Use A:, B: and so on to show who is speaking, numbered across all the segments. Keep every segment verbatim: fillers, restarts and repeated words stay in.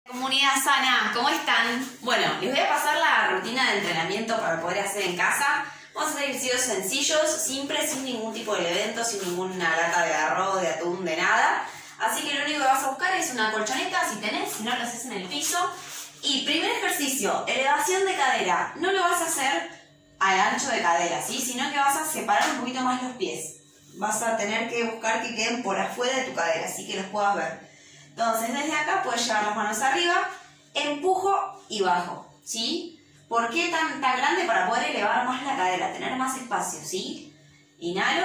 A: Comunidad sana, ¿cómo están? Bueno, les voy a pasar la rutina de entrenamiento para poder hacer en casa. Vamos a hacer ejercicios sencillos, simples, sin ningún tipo de evento, sin ninguna lata de arroz, de atún, de nada. Así que lo único que vas a buscar es una colchoneta, si tenés, si no lo haces en el piso. Y primer ejercicio, elevación de cadera. No lo vas a hacer al ancho de cadera, ¿sí? Sino que vas a separar un poquito más los pies. Vas a tener que buscar que queden por afuera de tu cadera, así que los puedas ver. Entonces, desde acá puedes llevar las manos arriba, empujo y bajo, ¿sí? ¿Por qué tan, tan grande? Para poder elevar más la cadera, tener más espacio, ¿sí? Inhalo,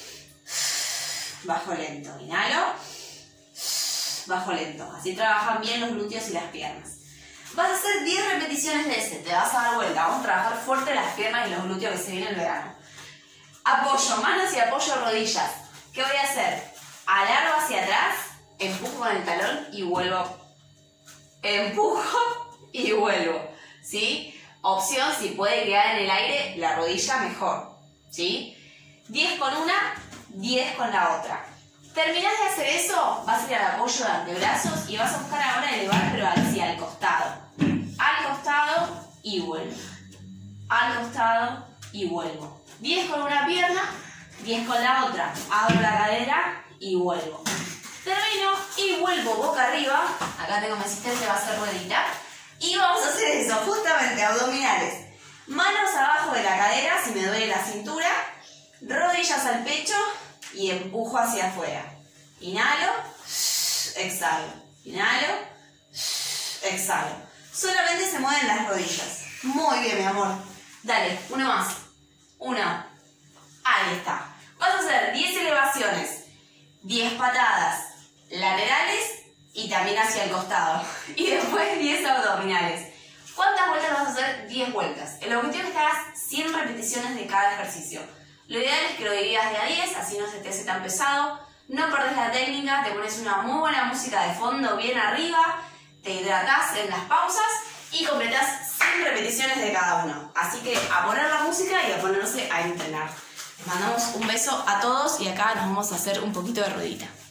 A: bajo lento, inhalo, bajo lento. Así trabajan bien los glúteos y las piernas. Vas a hacer diez repeticiones de ese, te vas a dar vuelta. Vamos a trabajar fuerte las piernas y los glúteos que se viene el verano. Apoyo manos y apoyo rodillas. ¿Qué voy a hacer? Alargo hacia atrás, empujo con el talón y vuelvo. Empujo y vuelvo, ¿sí? Opción, si puede quedar en el aire, la rodilla mejor, ¿sí? diez con una, diez con la otra. Terminás de hacer eso, vas a ir al apoyo de antebrazos y vas a buscar ahora elevar, pero hacia el costado. Al costado y vuelvo. Al costado y vuelvo. diez con una pierna, diez con la otra. Abro la cadera y vuelvo. Termino y vuelvo boca arriba. Acá tengo mi asistente, va a hacer ruedita. Y vamos a hacer eso, justamente abdominales. Manos abajo de la cadera, si me duele la cintura. Rodillas al pecho y empujo hacia afuera. Inhalo, exhalo. Inhalo, exhalo. Solamente se mueven las rodillas. Muy bien, mi amor. Dale, uno más. Uno. Ahí está. Vas a hacer diez elevaciones, diez patadas laterales y también hacia el costado. Y después diez abdominales. ¿Cuántas vueltas vas a hacer? diez vueltas. El objetivo es que hagas cien repeticiones de cada ejercicio. Lo ideal es que lo dividas de a diez, así no se te hace tan pesado. No perdés la técnica, te pones una muy buena música de fondo bien arriba, te hidratás en las pausas y completás cien repeticiones de cada uno. Así que a poner la música y a ponerse a entrenar. Les mandamos un beso a todos y acá nos vamos a hacer un poquito de ruedita.